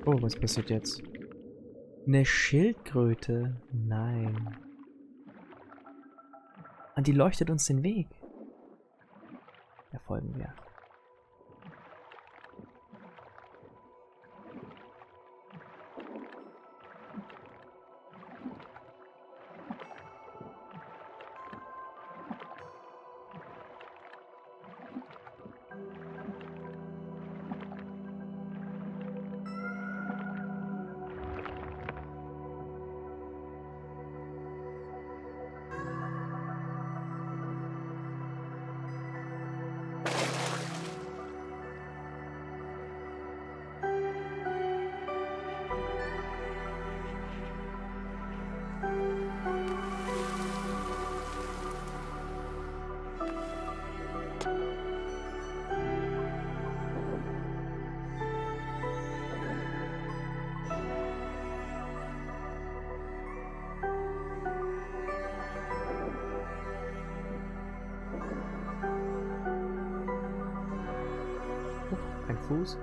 Oh, was passiert jetzt? Eine Schildkröte? Nein. Und die leuchtet uns den Weg. Da folgen wir. Ein Fuß.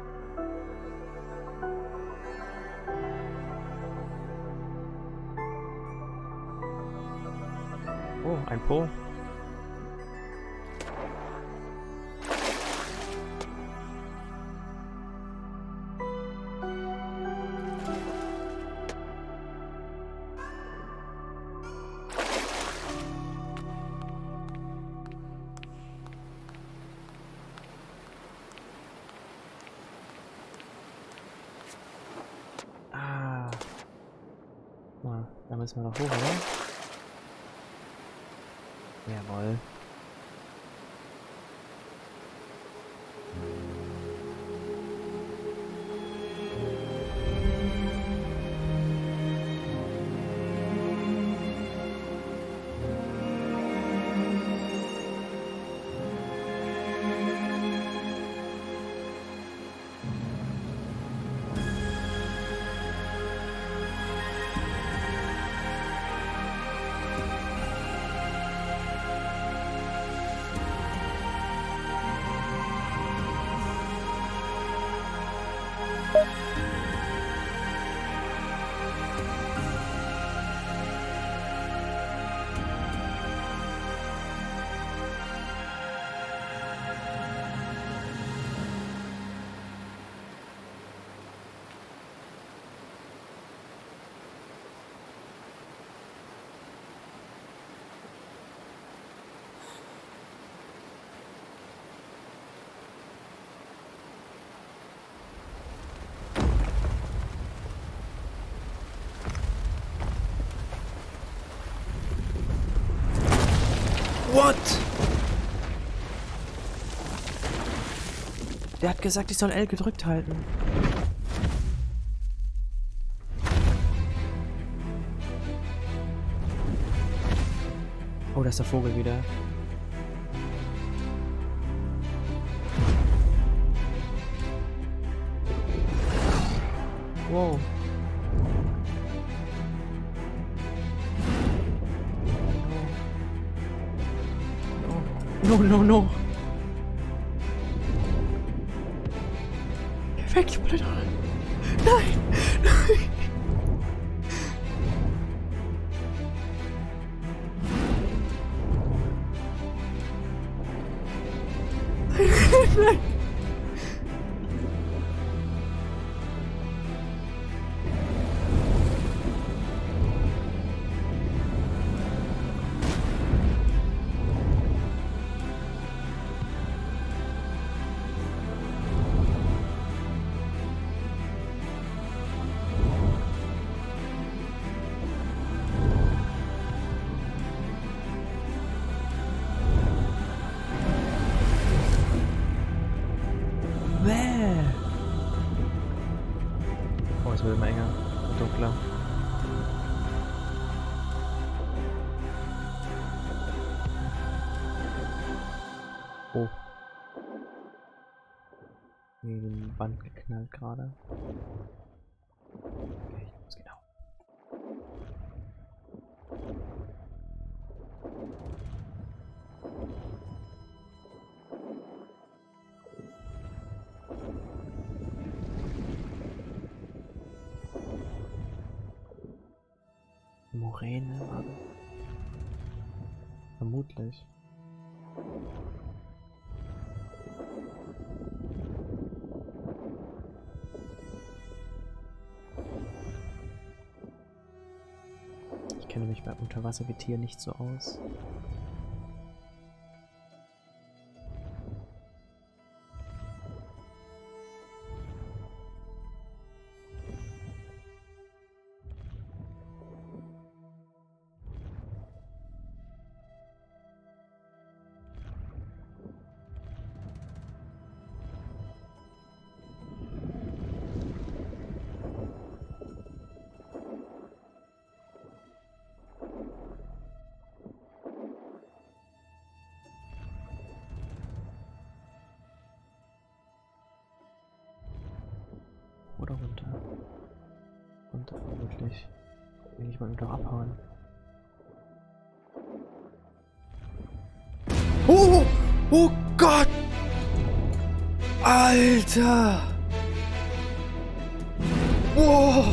Oh, ein Po. Da müssen wir noch hoch, oder? Jawohl. What? Der hat gesagt, ich soll L gedrückt halten. Oh, da ist der Vogel wieder. Wow. No, no, no. Perfekt, Bruder. Nein, nein. Nein. Oh, es wird immer enger und dunkler. Oh. Gegen die Wand geknallt gerade. Okay, los, genau. Moräne, Mann. Vermutlich. Ich kenne mich bei Unterwassergetier nicht so aus. Oder runter. Runter vermutlich. Will ich mal wieder abhauen. Oh! Oh Gott! Alter! Wow!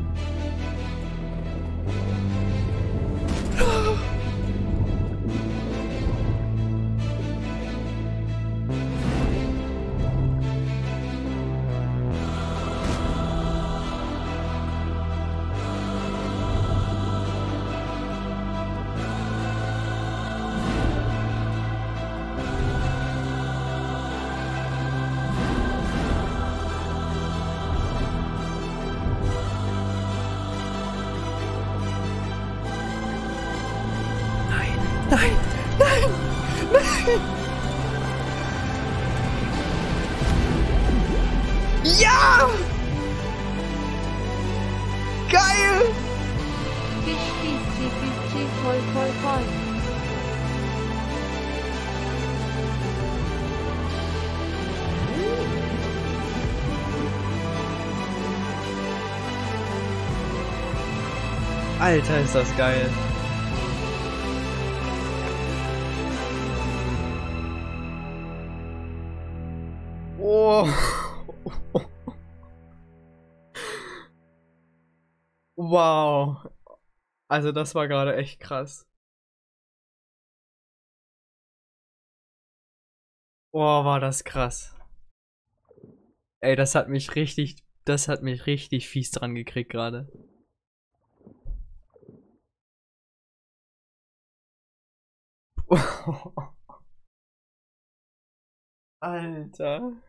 Nein! Nein! Nein! Ja! Geil! Voll. Alter, ist das geil. Oh. Wow. Also das war gerade echt krass. Oh, war das krass. Ey, das hat mich richtig fies dran gekriegt gerade. Alter.